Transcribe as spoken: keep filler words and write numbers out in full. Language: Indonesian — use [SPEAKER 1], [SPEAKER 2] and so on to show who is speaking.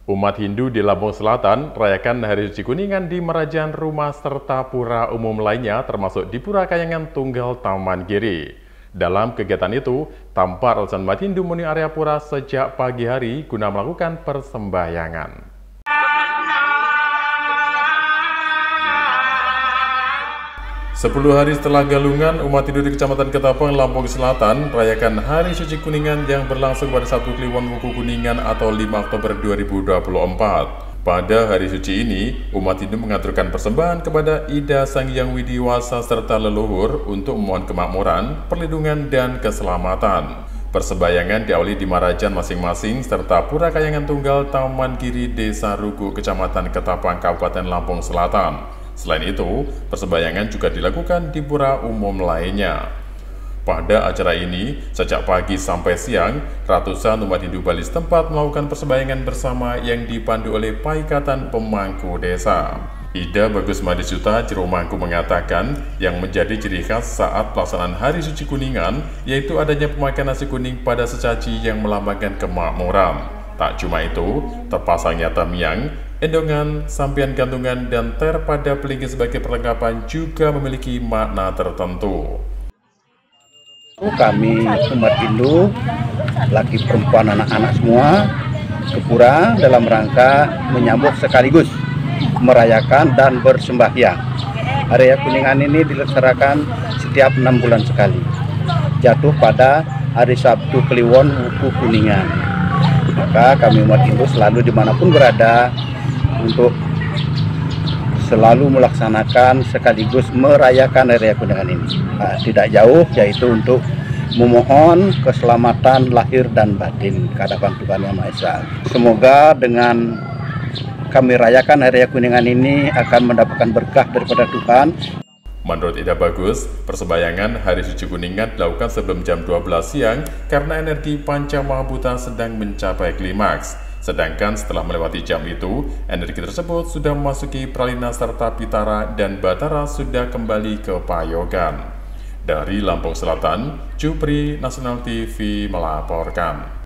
[SPEAKER 1] Umat Hindu di Lampung Selatan rayakan Hari Suci Kuningan di Merajan Rumah serta pura umum lainnya termasuk di Pura Kayangan Tunggal Taman Giri. Dalam kegiatan itu, tampak ratusan umat Hindu memenuhi area pura sejak pagi hari guna melakukan persembahyangan. Sepuluh hari setelah galungan, umat Hindu di Kecamatan Ketapang, Lampung Selatan merayakan Hari Suci Kuningan yang berlangsung pada Sabtu Kliwon Wuku Kuningan atau lima Oktober dua ribu dua puluh empat. Pada hari suci ini, umat Hindu mengaturkan persembahan kepada Ida Sang Hyang Widiwasa serta leluhur untuk memohon kemakmuran, perlindungan, dan keselamatan. Persembahyangan diawali di Marajan masing-masing serta Pura Kayangan Tunggal Taman Giri Desa Rugu Kecamatan Ketapang Kabupaten Lampung Selatan. Selain itu, persembahyangan juga dilakukan di pura umum lainnya. Pada acara ini, sejak pagi sampai siang, ratusan umat Hindu Bali setempat melakukan persembahyangan bersama yang dipandu oleh Paikatan Pemangku Desa. Ida Bagus Madisuta Ciromangku mengatakan yang menjadi ciri khas saat pelaksanaan Hari Suci Kuningan yaitu adanya pemakaian nasi kuning pada sesaji yang melambangkan kemakmuran. Tak cuma itu, terpasangnya tamiang, endongan, sampian gantungan, dan ter pada pelinggi sebagai perlengkapan juga memiliki makna tertentu.
[SPEAKER 2] Kami umat Hindu, laki perempuan anak-anak semua, ke pura dalam rangka menyambut sekaligus merayakan dan bersembahyang. Hari Kuningan ini dilaksanakan setiap enam bulan sekali, jatuh pada hari Sabtu Kliwon Wuku Kuningan. Maka kami umat Hindu selalu dimanapun berada untuk selalu melaksanakan sekaligus merayakan Hari Kuningan ini. Nah, tidak jauh, yaitu untuk memohon keselamatan lahir dan batin ke hadapan Tuhan Yang Maha Esa. Semoga dengan kami rayakan Hari Kuningan ini akan mendapatkan berkah daripada Tuhan.
[SPEAKER 1] Menurut Ida Bagus, persembahyangan Hari Suci Kuningan dilakukan sebelum jam dua belas siang karena energi Panca Mahabhuta sedang mencapai klimaks. Sedangkan setelah melewati jam itu, energi tersebut sudah memasuki Pralina serta Pitara dan Batara sudah kembali ke Payogan. Dari Lampung Selatan, Jupri Nasional T V melaporkan.